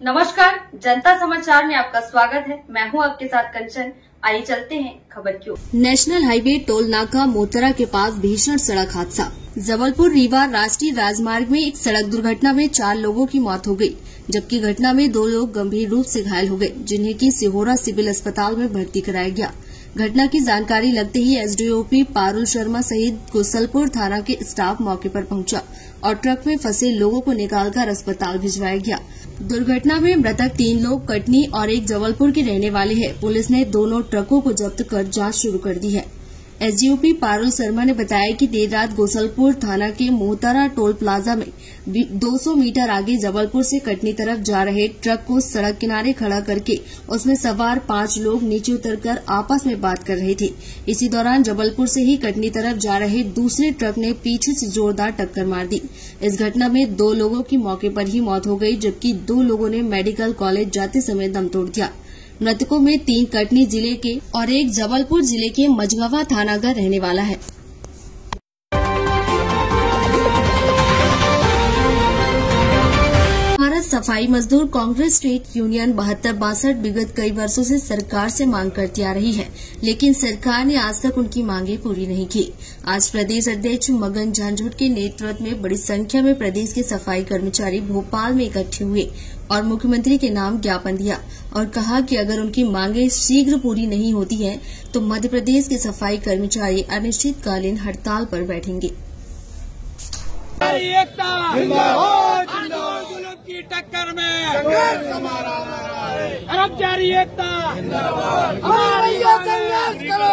नमस्कार, जनता समाचार में आपका स्वागत है। मैं हूं आपके साथ कंचन। आइए चलते हैं खबर की ओर। नेशनल हाईवे टोल नाका मोतरा के पास भीषण सड़क हादसा। जबलपुर रीवा राष्ट्रीय राजमार्ग में एक सड़क दुर्घटना में 4 लोगों की मौत हो गई, जबकि घटना में 2 लोग गंभीर रूप से घायल हो गए, जिन्हें की सिहोरा सिविल अस्पताल में भर्ती कराया गया। घटना की जानकारी लगते ही एसडीओपी पारुल शर्मा सहित गोसलपुर थाना के स्टाफ मौके पर पहुंचा और ट्रक में फंसे लोगों को निकालकर अस्पताल भिजवाया गया। दुर्घटना में मृतक 3 लोग कटनी और एक जबलपुर के रहने वाले हैं। पुलिस ने दोनों ट्रकों को जब्त कर जांच शुरू कर दी है। एसडीओपी पारुल शर्मा ने बताया कि देर रात गोसलपुर थाना के मोहतरा टोल प्लाजा में 200 मीटर आगे जबलपुर से कटनी तरफ जा रहे ट्रक को सड़क किनारे खड़ा करके उसमें सवार 5 लोग नीचे उतरकर आपस में बात कर रहे थे। इसी दौरान जबलपुर से ही कटनी तरफ जा रहे दूसरे ट्रक ने पीछे से जोरदार टक्कर मार दी। इस घटना में 2 लोगों की मौके पर ही मौत हो गई, जबकि 2 लोगों ने मेडिकल कॉलेज जाते समय दम तोड़ दिया। मृतकों में 3 कटनी जिले के और एक जबलपुर जिले के मझगवा थाना का रहने वाला है। भारत सफाई मजदूर कांग्रेस स्टेट यूनियन 72-62 विगत कई वर्षों से सरकार से मांग करती आ रही है, लेकिन सरकार ने आज तक उनकी मांगे पूरी नहीं की। आज प्रदेश अध्यक्ष मगन झांझोट के नेतृत्व में बड़ी संख्या में प्रदेश के सफाई कर्मचारी भोपाल में इकट्ठे हुए और मुख्यमंत्री के नाम ज्ञापन दिया और कहा कि अगर उनकी मांगे शीघ्र पूरी नहीं होती हैं, तो मध्य प्रदेश के सफाई कर्मचारी अनिश्चितकालीन हड़ताल पर बैठेंगे। की टक्कर में कर्मचारी एकता, हमारे संघर्ष करो,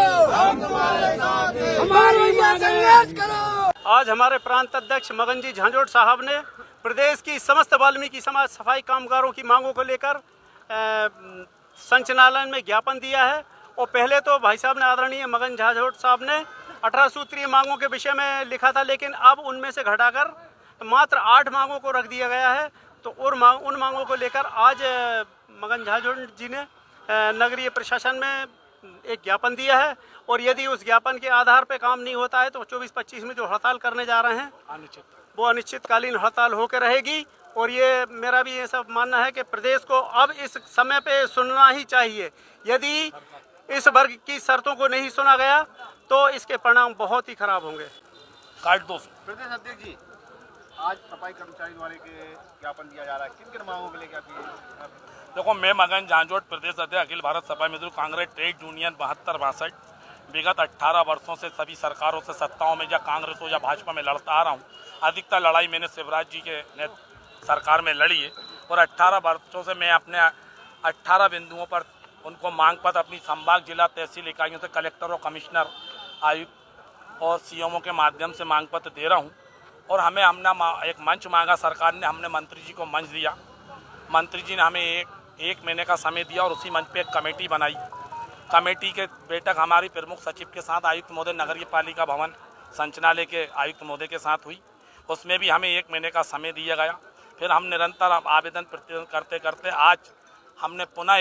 हमारे संघर्ष करो। आज हमारे प्रांत अध्यक्ष मगन जी झांझोट साहब ने प्रदेश की समस्त वाल्मीकि समाज सफाई कामगारों की मांगों को लेकर संचालनालय में ज्ञापन दिया है। और पहले तो भाई साहब ने, आदरणीय मगन झांझोट साहब ने 18 सूत्रीय मांगों के विषय में लिखा था, लेकिन अब उनमें से घटाकर मात्र 8 मांगों को रख दिया गया है। तो उन मांगों को लेकर आज मगन झांझोट जी ने नगरीय प्रशासन में एक ज्ञापन दिया है और यदि उस ज्ञापन के आधार पर काम नहीं होता है तो 24-25 में जो हड़ताल करने जा रहे हैं वो अनिश्चितकालीन हड़ताल होकर रहेगी। और ये मेरा भी ये सब मानना है कि प्रदेश को अब इस समय पे सुनना ही चाहिए। यदि इस वर्ग की शर्तों को नहीं सुना गया तो इसके परिणाम बहुत ही खराब होंगे। काट दो। प्रदेश अध्यक्ष जी, आज सफाई कर्मचारी द्वारा के ज्ञापन दिया जा रहा है, किन मांगों के लेकर? देखो, मैं मगन झांझोट प्रदेश अध्यक्ष अखिल भारत सफाई मजदूर कांग्रेस ट्रेड यूनियन 72-62 विगत 18 वर्षों से सभी सरकारों से, सत्ताओं में या कांग्रेस हो या भाजपा में लड़ता आ रहा हूँ। अधिकतर लड़ाई मैंने शिवराज जी के सरकार में लड़ी है और 18 वर्षों से मैं अपने 18 बिंदुओं पर उनको मांग पत्र अपनी संभाग, जिला, तहसील इकाइयों से कलेक्टर और कमिश्नर, आयुक्त और सीएमओ के माध्यम से मांग पत्र दे रहा हूँ। और हमने एक मंच मांगा, सरकार ने, हमने मंत्री जी को मंच दिया। मंत्री जी ने हमें एक महीने का समय दिया और उसी मंच पे एक कमेटी बनाई। कमेटी के बैठक हमारी प्रमुख सचिव के साथ, आयुक्त महोदय, नगरीय पालिका भवन संचालनालय के आयुक्त महोदय के साथ हुई। उसमें भी हमें 1 महीने का समय दिया गया। फिर हम निरंतर आवेदन प्रतिवेदन करते करते आज हमने पुनः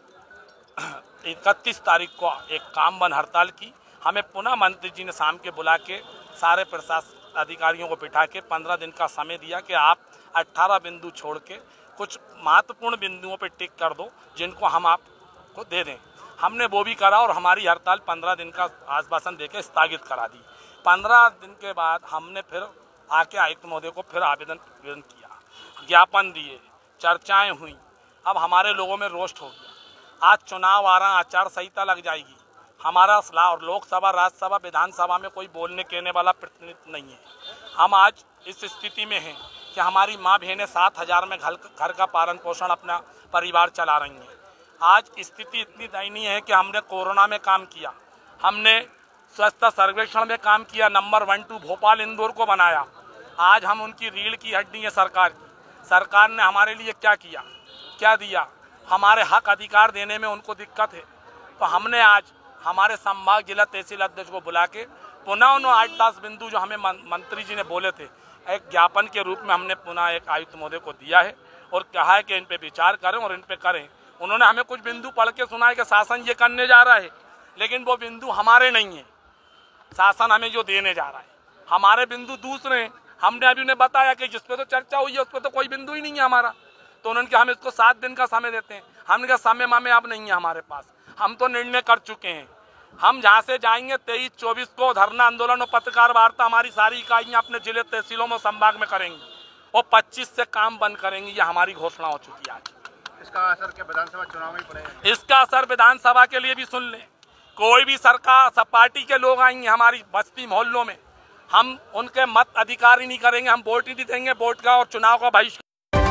31 तारीख को एक काम बंद हड़ताल की। हमें पुनः मंत्री जी ने शाम के बुला के सारे प्रशासन अधिकारियों को बिठा के 15 दिन का समय दिया कि आप 18 बिंदु छोड़ के कुछ महत्वपूर्ण बिंदुओं पर टिक कर दो, जिनको हम आपको दे दें। हमने वो भी करा और हमारी हड़ताल 15 दिन का आश्वासन देके स्थगित करा दी। 15 दिन के बाद हमने फिर आके आयुक्त महोदय को फिर आवेदन किया, ज्ञापन दिए, चर्चाएं हुई। अब हमारे लोगों में रोस्ट हो गया। आज चुनाव आ रहा, आचार संहिता लग जाएगी। हमारा और लोकसभा, राज्यसभा, विधानसभा में कोई बोलने कहने वाला प्रतिनिधि नहीं है। हम आज इस स्थिति में हैं कि हमारी माँ बहनें 7,000 में घर का पालन पोषण अपना परिवार चला रही हैं। आज स्थिति इतनी दयनीय है कि हमने कोरोना में काम किया, हमने स्वच्छता सर्वेक्षण में काम किया, नंबर 1-2 भोपाल, इंदौर को बनाया। आज हम उनकी रीढ़ की हड्डी है सरकार की। सरकार ने हमारे लिए क्या किया, क्या दिया? हमारे हक अधिकार देने में उनको दिक्कत है। तो हमने आज हमारे संभाग, जिला, तहसील अध्यक्ष को बुला के पुनः उन 8-10 बिंदु जो हमें मंत्री जी ने बोले थे, एक ज्ञापन के रूप में हमने पुनः एक आयुक्त महोदय को दिया है और कहा है कि इन पे विचार करें और इन पे करें। उन्होंने हमें कुछ बिंदु पढ़ के सुनाए कि शासन ये करने जा रहा है, लेकिन वो बिंदु हमारे नहीं है। शासन हमें जो देने जा रहा है, हमारे बिंदु दूसरे हैं। हमने अभी उन्हें बताया कि जिस पे तो चर्चा हुई है उस पर तो कोई बिंदु ही नहीं है हमारा। तो उन्होंने कहा हम इसको 7 दिन का समय देते हैं। हमने कहा समय मामे अब नहीं है हमारे पास, हम तो निर्णय कर चुके हैं। हम जहाँ से जाएंगे 23-24 को धरना आंदोलन और पत्रकार वार्ता हमारी सारी इकाइयाँ अपने जिले तहसीलों में संभाग में करेंगी और 25 से काम बंद करेंगी। ये हमारी घोषणा हो चुकी है आज। इसका असर क्या विधानसभा चुनाव में पड़ेगा? इसका असर विधानसभा के लिए भी सुन लें, कोई भी सरकार सब पार्टी के लोग आएंगे हमारी बस्ती मोहल्लों में, हम उनके मत अधिकार ही नहीं करेंगे, हम वोट ही नहीं देंगे, वोट का और चुनाव का बहिष्कार।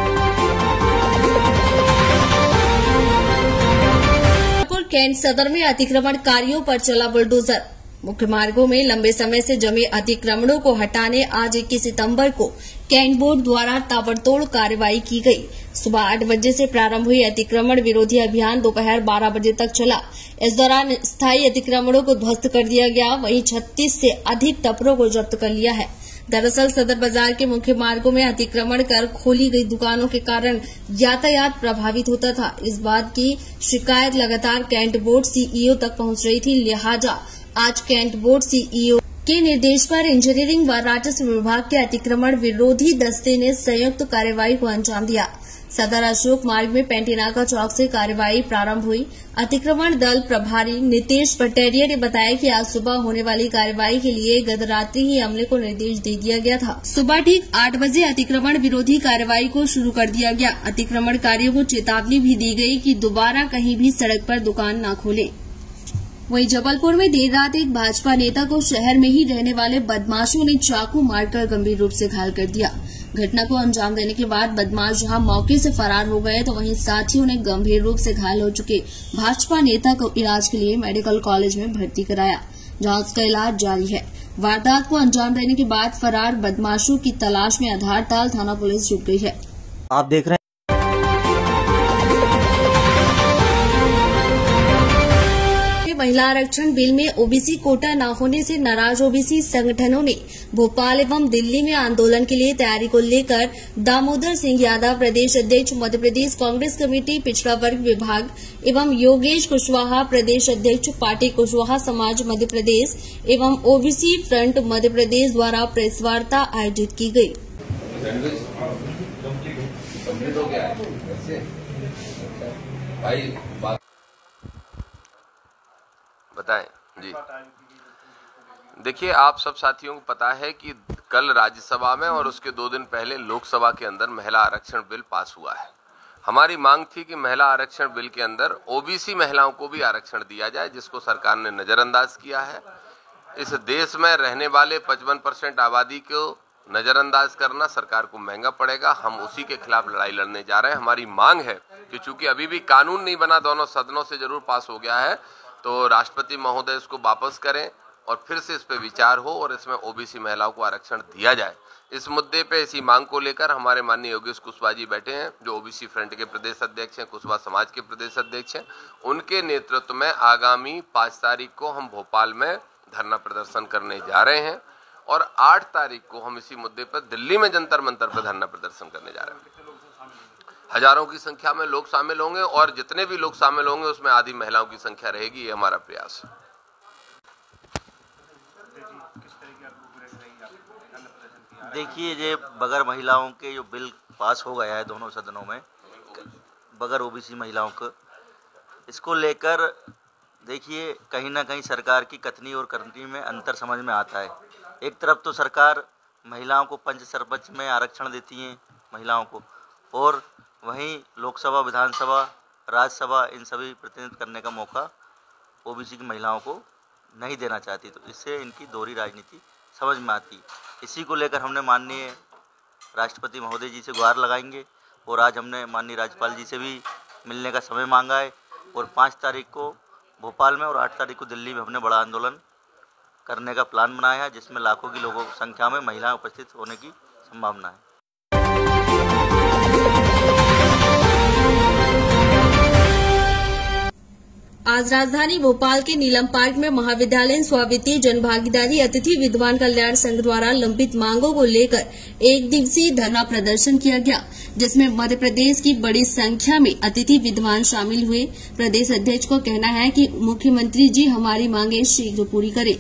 कैंट सदर में अतिक्रमणकारियों पर चला बुलडोजर। मुख्य मार्गों में लंबे समय से जमे अतिक्रमणों को हटाने आज 21 सितंबर को कैंट बोर्ड द्वारा ताबड़तोड़ कार्रवाई की गई। सुबह 8 बजे से प्रारंभ हुई अतिक्रमण विरोधी अभियान दोपहर 12 बजे तक चला। इस दौरान स्थायी अतिक्रमणों को ध्वस्त कर दिया गया, वहीं 36 से अधिक टपरों को जब्त कर लिया है। दरअसल सदर बाजार के मुख्य मार्गों में अतिक्रमण कर खोली गई दुकानों के कारण यातायात प्रभावित होता था। इस बात की शिकायत लगातार कैंट बोर्ड सीईओ तक पहुंच रही थी, लिहाजा आज कैंट बोर्ड सीईओ के निर्देश पर इंजीनियरिंग व राजस्व विभाग के अतिक्रमण विरोधी दस्ते ने संयुक्त कार्रवाई को अंजाम दिया। सदर अशोक मार्ग में पेंटीनाका चौक से कार्रवाई प्रारंभ हुई। अतिक्रमण दल प्रभारी नितेश पटेरिया ने बताया कि आज सुबह होने वाली कार्रवाई के लिए गत रात्रि ही अमले को निर्देश दे दिया गया था। सुबह ठीक 8 बजे अतिक्रमण विरोधी कार्रवाई को शुरू कर दिया गया। अतिक्रमणकारियों को चेतावनी भी दी गई कि दोबारा कहीं भी सड़क पर दुकान न खोलें। वहीं जबलपुर में देर रात एक भाजपा नेता को शहर में ही रहने वाले बदमाशों ने चाकू मारकर गंभीर रूप से घायल कर दिया। घटना को अंजाम देने के बाद बदमाश जहां मौके से फरार हो गए तो वहीं साथियों ने गंभीर रूप से घायल हो चुके भाजपा नेता को इलाज के लिए मेडिकल कॉलेज में भर्ती कराया, जहां उसका इलाज जारी है। वारदात को अंजाम देने के बाद फरार बदमाशों की तलाश में आधारताल थाना पुलिस जुट गई है। आप देख रहे हैं महिला आरक्षण बिल में ओबीसी कोटा न होने से नाराज ओबीसी संगठनों ने भोपाल एवं दिल्ली में आंदोलन के लिए तैयारी को लेकर दामोदर सिंह यादव प्रदेश अध्यक्ष मध्य प्रदेश कांग्रेस कमेटी पिछड़ा वर्ग विभाग एवं योगेश कुशवाहा प्रदेश अध्यक्ष पार्टी कुशवाहा समाज मध्य प्रदेश एवं ओबीसी फ्रंट मध्य प्रदेश द्वारा प्रेस वार्ता आयोजित की गई। बताएं जी। देखिए, आप सब साथियों को पता है कि कल राज्यसभा में और उसके 2 दिन पहले लोकसभा के अंदर महिला आरक्षण बिल पास हुआ है। हमारी मांग थी कि महिला आरक्षण बिल के अंदर ओबीसी महिलाओं को भी आरक्षण दिया जाए, जिसको सरकार ने नजरअंदाज किया है। इस देश में रहने वाले 55% आबादी को नजरअंदाज करना सरकार को महंगा पड़ेगा। हम उसी के खिलाफ लड़ाई लड़ने जा रहे हैं। हमारी मांग है कि चूंकि अभी भी कानून नहीं बना, दोनों सदनों से जरूर पास हो गया है, तो राष्ट्रपति महोदय इसको वापस करें और फिर से इस पे विचार हो और इसमें ओबीसी महिलाओं को आरक्षण दिया जाए। इस मुद्दे पे, इसी मांग को लेकर हमारे माननीय योगेश कुशवाहा जी बैठे हैं, जो ओबीसी फ्रंट के प्रदेश अध्यक्ष हैं, कुशवाहा समाज के प्रदेश अध्यक्ष हैं। उनके नेतृत्व में आगामी 5 तारीख को हम भोपाल में धरना प्रदर्शन करने जा रहे हैं और 8 तारीख को हम इसी मुद्दे पर दिल्ली में जंतर मंतर पर धरना प्रदर्शन करने जा रहे हैं। हजारों की संख्या में लोग शामिल होंगे और जितने भी लोग शामिल होंगे उसमें आधी महिलाओं की संख्या रहेगी। ये हमारा प्रयास है। देखिए, ये बगैर महिलाओं के जो बिल पास हो गया है दोनों सदनों में, बगैर ओबीसी महिलाओं को, इसको लेकर देखिए कहीं ना कहीं सरकार की कथनी और करनी में अंतर समझ में आता है। एक तरफ तो सरकार महिलाओं को पंच सरपंच में आरक्षण देती है महिलाओं को, और वहीं लोकसभा, विधानसभा, राज्यसभा इन सभी प्रतिनिधित्व करने का मौका ओबीसी की महिलाओं को नहीं देना चाहती। तो इससे इनकी दोहरी राजनीति समझ में आती। इसी को लेकर हमने माननीय राष्ट्रपति महोदय जी से गुहार लगाएंगे और आज हमने माननीय राज्यपाल जी से भी मिलने का समय मांगा है और 5 तारीख को भोपाल में और 8 तारीख को दिल्ली में हमने बड़ा आंदोलन करने का प्लान बनाया है, जिसमें लाखों की लोगों की संख्या में महिलाएं उपस्थित होने की संभावना है। आज राजधानी भोपाल के नीलम पार्क में महाविद्यालयीन स्वावित्तीय जनभागीदारी अतिथि विद्वान कल्याण संघ द्वारा लंबित मांगों को लेकर 1 दिवसीय धरना प्रदर्शन किया गया, जिसमें मध्य प्रदेश की बड़ी संख्या में अतिथि विद्वान शामिल हुए। प्रदेश अध्यक्ष को कहना है कि मुख्यमंत्री जी हमारी मांगे शीघ्र पूरी करें।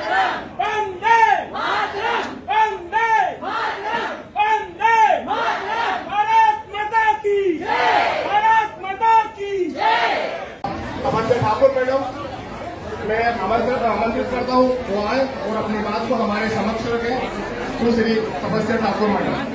वंदे मातरम, वंदे मातरम, वंदे मातरम। आमंत्रित करता हूँ वो आए और अपनी बात को हमारे समक्ष रखें। श्री तपस्या ठाकुर मंडल।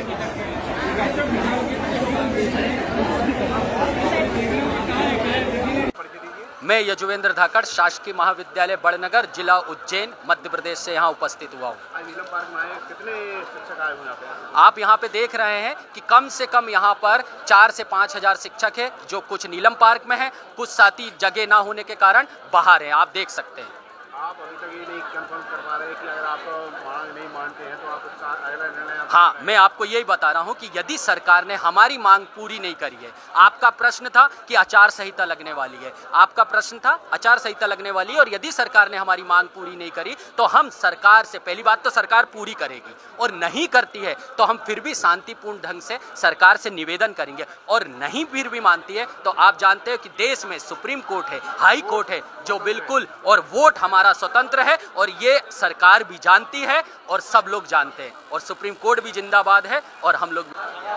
मैं यजुवेंद्र धाकड़, शासकीय महाविद्यालय बड़नगर, जिला उज्जैन, मध्य प्रदेश से यहाँ उपस्थित हुआ हूँ। नीलम पार्क में आए, कितने शिक्षक आए हुए यहाँ पे? आप यहाँ पे देख रहे हैं कि कम से कम यहाँ पर 4 से 5 हजार शिक्षक है, जो कुछ नीलम पार्क में है, कुछ साथी जगह ना होने के कारण बाहर हैं। आप देख सकते हैं। आप अभी तक ये नहीं कंफर्म कर पा रहे कि अगर आप मांग नहीं मानते हैं तो आप उसका अगला निर्णय? हाँ, मैं आपको यही बता रहा हूँ कि यदि सरकार ने हमारी मांग पूरी नहीं करी है, आपका प्रश्न था कि आचार संहिता लगने वाली है, आपका प्रश्न था आचार संहिता लगने वाली है, और यदि सरकार ने हमारी मांग पूरी नहीं करी तो हम सरकार से, पहली बात तो सरकार पूरी करेगी, और नहीं करती है तो हम फिर भी शांतिपूर्ण ढंग से सरकार से निवेदन करेंगे, और नहीं फिर भी मानती है तो आप जानते हो कि देश में सुप्रीम कोर्ट है, हाई कोर्ट है, जो बिल्कुल, और वोट हमारा स्वतंत्र है, और ये सरकार भी जानती है और सब लोग जानते हैं, और सुप्रीम कोर्ट भी जिंदाबाद है, और हम लोग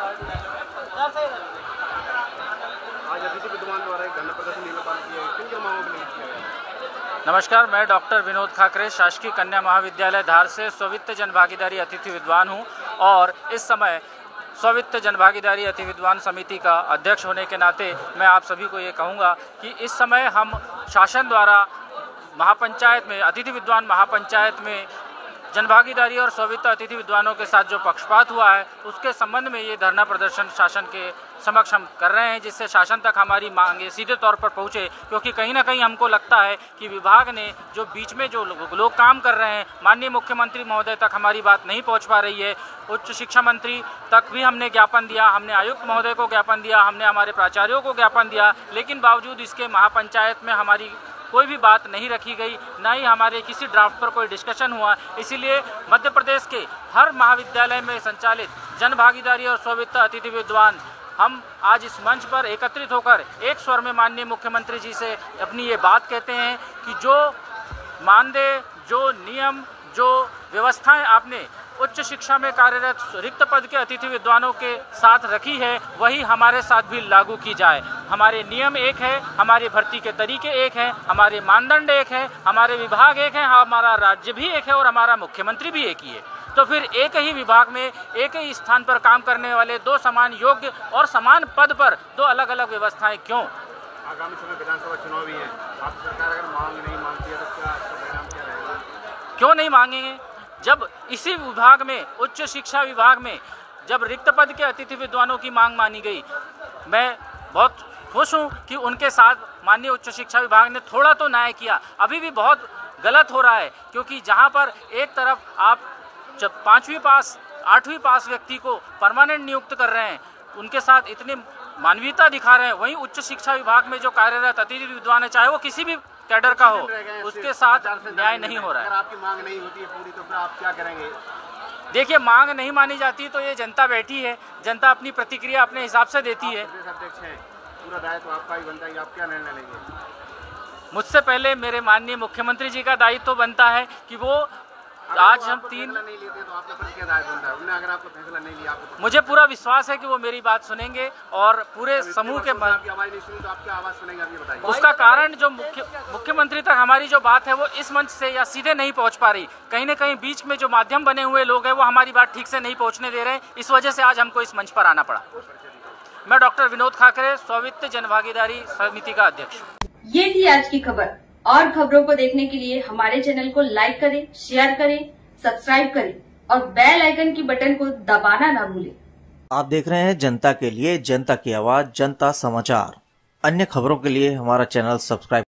नमस्कार, मैं डॉक्टर विनोद खाकरे, शासकीय कन्या महाविद्यालय धार से स्ववित्त जनभागीदारी अतिथि विद्वान हूं, और इस समय स्ववित्त जनभागीदारी अतिथि विद्वान समिति का अध्यक्ष होने के नाते मैं आप सभी को ये कहूँगा कि इस समय हम शासन द्वारा महापंचायत में, अतिथि विद्वान महापंचायत में जनभागीदारी और स्ववित्त अतिथि विद्वानों के साथ जो पक्षपात हुआ है, उसके संबंध में ये धरना प्रदर्शन शासन के समक्ष हम कर रहे हैं, जिससे शासन तक हमारी मांगे सीधे तौर पर पहुंचे। क्योंकि कहीं ना कहीं हमको लगता है कि विभाग ने जो बीच में जो लोग काम कर रहे हैं, माननीय मुख्यमंत्री महोदय तक हमारी बात नहीं पहुंच पा रही है, उच्च शिक्षा मंत्री तक भी हमने ज्ञापन दिया, हमने आयुक्त महोदय को ज्ञापन दिया, हमने हमारे प्राचार्यों को ज्ञापन दिया, लेकिन बावजूद इसके महापंचायत में हमारी कोई भी बात नहीं रखी गई, ना ही हमारे किसी ड्राफ्ट पर कोई डिस्कशन हुआ। इसीलिए मध्य प्रदेश के हर महाविद्यालय में संचालित जनभागीदारी और स्ववित्त अतिथि विद्वान हम आज इस मंच पर एकत्रित होकर एक स्वर में माननीय मुख्यमंत्री जी से अपनी ये बात कहते हैं कि जो मानदेय, जो नियम, जो व्यवस्थाएं आपने उच्च शिक्षा में कार्यरत रिक्त पद के अतिथि विद्वानों के साथ रखी है, वही हमारे साथ भी लागू की जाए। हमारे नियम एक है, हमारी भर्ती के तरीके एक हैं, हमारे मानदंड एक है, हमारे विभाग एक है, हमारा राज्य भी एक है, और हमारा मुख्यमंत्री भी एक ही है। तो फिर एक ही विभाग में एक ही स्थान पर काम करने वाले दो समान योग्य और समान पद पर दो अलग अलग व्यवस्थाएं क्यों? आगामी समय विधानसभा चुनाव भी है, आप सरकार अगर मांग नहीं मानती है तो क्या परिणाम क्या रहेगा? क्यों नहीं मांगेंगे? जब इसी विभाग में, उच्च शिक्षा विभाग में, जब रिक्त पद के अतिथि विद्वानों की मांग मानी गई, मैं बहुत खुश हूं कि उनके साथ माननीय उच्च शिक्षा विभाग ने थोड़ा तो न्याय किया। अभी भी बहुत गलत हो रहा है, क्योंकि जहां पर एक तरफ आप जब 5वीं पास 8वीं पास व्यक्ति को परमानेंट नियुक्त कर रहे हैं, उनके साथ इतनी मानवीयता दिखा रहे हैं, वहीं उच्च शिक्षा विभाग में जो कार्यरत अतिथि विद्वान है, चाहे वो किसी भी कैडर का हो, उसके साथ न्याय नहीं हो रहा है। अगर आपकी मांग नहीं होती है पूरी तो फिर आप क्या करेंगे? देखिए, मांग नहीं मानी जाती तो ये जनता बैठी है, जनता अपनी प्रतिक्रिया अपने हिसाब से देती है। अध्यक्ष हैं, पूरा दायित्व आपका ही बनता है, आप क्या निर्णय लेंगे? मुझसे पहले मेरे माननीय मुख्यमंत्री जी का दायित्व बनता है कि वो आज हम तीन नहीं लेते तो आपका फिर क्या दायित्व बनता है? उन्होंने अगर आपको फैसला नहीं लिया, आपको मुझे पूरा विश्वास है कि वो मेरी बात सुनेंगे और पूरे समूह के आपकी आवाज नहीं सुनी तो आप क्या आवाज सुनेंगे? आप ये बताइए। उसका कारण जो मुख्यमंत्री तक हमारी जो बात है वो इस मंच से या सीधे नहीं पहुंच पा रही, कहीं न कहीं बीच में जो माध्यम बने हुए लोग हैं वो हमारी बात ठीक से नहीं पहुंचने दे रहे हैं। इस वजह से आज हमको इस मंच पर आना पड़ा। मैं डॉक्टर विनोद खाकरे, स्ववित्त जनभागीदारी समिति का अध्यक्ष। ये थी आज की खबर। और खबरों को देखने के लिए हमारे चैनल को लाइक करें, शेयर करें, सब्सक्राइब करें और बेल आइकन की बटन को दबाना ना भूलें। आप देख रहे हैं जनता के लिए, जनता की आवाज, जनता समाचार। अन्य खबरों के लिए हमारा चैनल सब्सक्राइब